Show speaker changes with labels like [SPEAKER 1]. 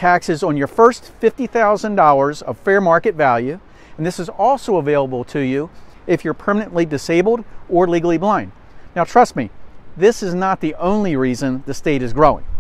[SPEAKER 1] taxes on your first $50,000 of fair market value, and this is also available to you if you're permanently disabled or legally blind. Now trust me, this is not the only reason the state is growing.